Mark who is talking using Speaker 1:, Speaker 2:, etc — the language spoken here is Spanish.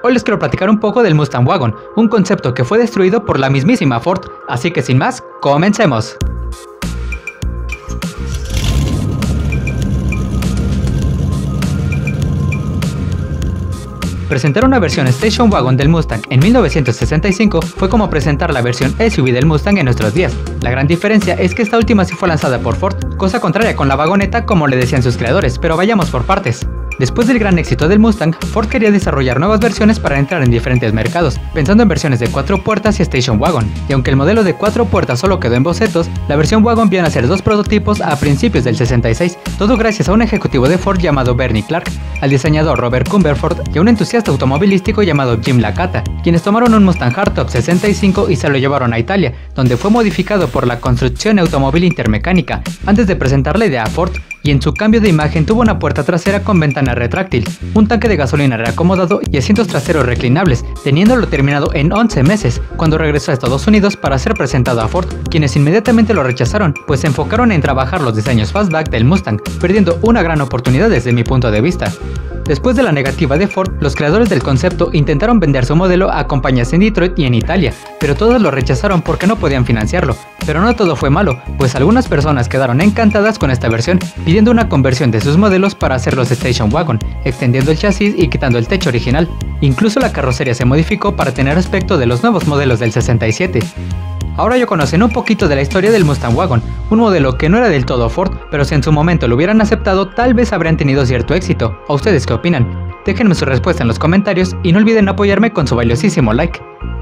Speaker 1: Hoy les quiero platicar un poco del Mustang Wagon, un concepto que fue destruido por la mismísima Ford, así que sin más, comencemos. Presentar una versión Station Wagon del Mustang en 1965 fue como presentar la versión SUV del Mustang en nuestros días. La gran diferencia es que esta última sí fue lanzada por Ford, cosa contraria con la vagoneta como le decían sus creadores, pero vayamos por partes. Después del gran éxito del Mustang, Ford quería desarrollar nuevas versiones para entrar en diferentes mercados, pensando en versiones de 4 puertas y Station Wagon, y aunque el modelo de 4 puertas solo quedó en bocetos, la versión Wagon vio nacer 2 prototipos a principios del 66, todo gracias a un ejecutivo de Ford llamado Bernie Clark, al diseñador Robert Cumberford y a un entusiasta automovilístico llamado Jim Licata, quienes tomaron un Mustang Hardtop 65 y se lo llevaron a Italia, donde fue modificado por la Construzione Automobili Intermeccanica, antes de presentar la idea a Ford, y en su cambio de imagen tuvo una puerta trasera con ventana retráctil, un tanque de gasolina reacomodado y asientos traseros reclinables, teniéndolo terminado en 11 meses, cuando regresó a Estados Unidos para ser presentado a Ford, quienes inmediatamente lo rechazaron, pues se enfocaron en trabajar los diseños fastback del Mustang, perdiendo una gran oportunidad desde mi punto de vista. Después de la negativa de Ford, los creadores del concepto intentaron vender su modelo a compañías en Detroit y en Italia, pero todas lo rechazaron porque no podían financiarlo. Pero no todo fue malo, pues algunas personas quedaron encantadas con esta versión, pidiendo una conversión de sus modelos para hacerlos Station Wagon, extendiendo el chasis y quitando el techo original. Incluso la carrocería se modificó para tener aspecto de los nuevos modelos del 67. Ahora ya conocen un poquito de la historia del Mustang Wagon, un modelo que no era del todo Ford, pero si en su momento lo hubieran aceptado tal vez habrían tenido cierto éxito. ¿A ustedes qué opinan? Déjenme su respuesta en los comentarios y no olviden apoyarme con su valiosísimo like.